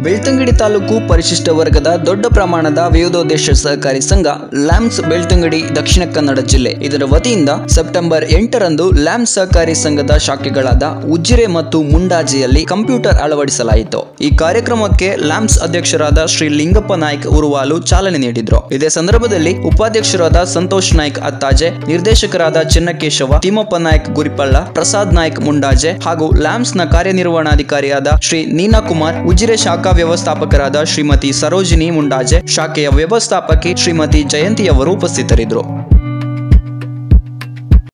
ಬೆಳ್ತಂಗಡಿ ತಾಲೂಕು ಪರಿಶಿಷ್ಟ ವರ್ಗದ ದೊಡ್ಡ ಪ್ರಮಾಣದ ವಿವಿಧೋದ್ದೇಶ ಸಹಕಾರಿ ಸಂಘ ಲ್ಯಾಂಬ್ಸ್ ಬೆಳ್ತಂಗಡಿ ದಕ್ಷಿಣ ಕನ್ನಡ ಜಿಲ್ಲೆ ಇದರ ವತಿಯಿಂದ ಸೆಪ್ಟೆಂಬರ್ 8ರಂದು ಲ್ಯಾಂಬ್ಸ್ ಸಹಕಾರಿ ಸಂಘದ ಶಾಖೆಗಳಾದ ಉಜಿರೆ ಮತ್ತು ಮುಂಡಾಜೆಯಲ್ಲಿ ಕಂಪ್ಯೂಟರ್ ಅಳವಡಿಸಲಾಯಿತು। ಈ ಕಾರ್ಯಕ್ರಮಕ್ಕೆ ಲ್ಯಾಂಬ್ಸ್ ಅಧ್ಯಕ್ಷರಾದ ಶ್ರೀ ಲಿಂಗಪ್ಪ ನಾಯ್ಕ ಉರುವಾಲು ಚಾಲನೆ ನೀಡಿದ್ರು। ಇದೇ ಸಂದರ್ಭದಲ್ಲಿ ಉಪಾಧ್ಯಕ್ಷರಾದ ಸಂತೋಷ್ ನಾಯ್ಕ ಅತ್ತಾಜೆ, ನಿರ್ದೇಶಕರಾದ ಚೆನ್ನಕೇಶವ, ತಿಮ್ಮಪ್ಪ ನಾಯ್ಕ ಗುರಿಪಳ್ಳ, ಪ್ರಸಾದ್ ನಾಯ್ಕ ಮುಂಡಾಜೆ ಹಾಗೂ ಲ್ಯಾಂಬ್ಸ್ ನ ಕಾರ್ಯನಿರ್ವಹಣಾಧಿಕಾರಿಯಾದ ಶ್ರೀ ನೀನಾ ಕುಮಾರ್, ಉಜಿರೆ ಶಾಖಾ ವ್ಯವಸ್ಥಾಪಕರಾದ ಶ್ರೀಮತಿ ಸರೋಜಿನಿ ಮುಂಡಾಜೆ, ಶಾಖೆಯ ವ್ಯವಸ್ಥಾಪಕಿ ಶ್ರೀಮತಿ ಜಯಂತಿ ಅವರು ಉಪಸ್ಥಿತರಿದ್ದರು।